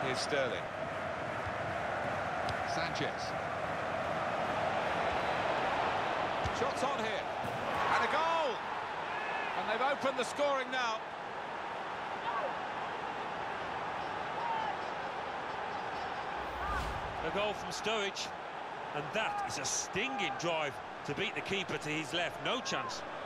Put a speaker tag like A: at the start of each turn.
A: Here's Sterling. Sanchez. Shots on here. And a goal! And they've opened the scoring now.
B: A goal from Sturidge, and that is a stinging drive to beat the keeper to his left. No chance.